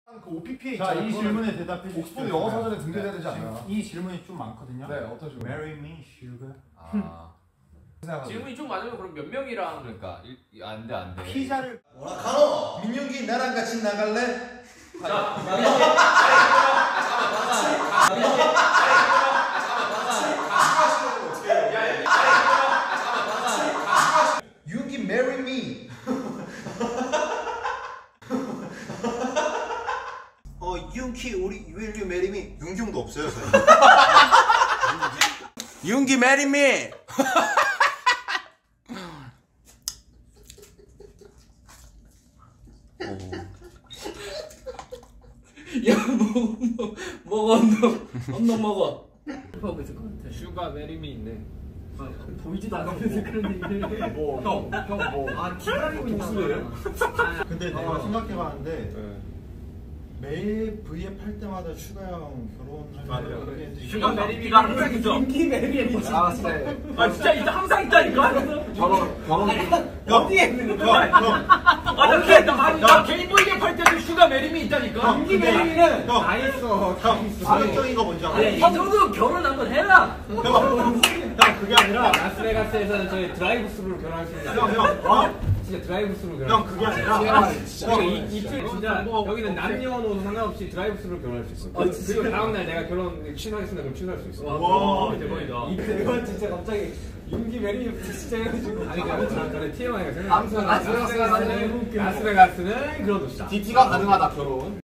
그 OPP에 자, 있잖아요. 이 질문에 대답해 주시죠. 옥스퍼드 영어 사전에 등재돼야 되지 않나요? 이 질문이 좀 많거든요. 네, 어떤 식으로? Marry me, sugar. 아. 질문이 좀 많으면 그럼 몇 명이랑 그러니까 안돼. 피자를 뭐라 카노? 민윤기 나랑 같이 나갈래? 윤기 marry me. 윤기 우리 will you marry me? 윤경도 없어요 저희. 윤기 marry me. 야 먹어 언덕 먹어. 하고 있을 것 같아. 슈가 메리미 있네. 보이지도 않으면서 그런 얘기를. 아 기다리고 있는 거예요? 근데 내가 생각해봤는데 매일 V앱 할 때마다 슈가 형 결혼하려고 슈가 메리미가 항상 있어. 인기 메리미. 아 진짜 있다. 항상 있다니까. 결혼 어디에 있는 거야? 나 게임보이게 팔 때도 슈가 메리미 있다니까. 인기 메리미는 다 있어. 자극적인 거 뭔지 알아? 너도 결혼 한번 해라. 형 그게 아니라 라스베가스에서는 저희 드라이브 스루로 결혼할 수 있는. 형 진짜 드라이브 스루로 결혼. 형 그게 아니라 이틀 진짜 여기는 남녀노소 상관없이 드라이브 스루로 결혼할 수 있어. 그리고 다음 날 내가 결혼 취소하겠습니다. 그럼 취소할 수 있어. 와 대박이다. 이건 진짜 갑자기 윤기 메리미부터 진짜 해가지고. 아니 그래 TMI가 생각. 아무튼 라스베가스는 라스베가스는 그런 곳이다. DT가 가능하다 결혼.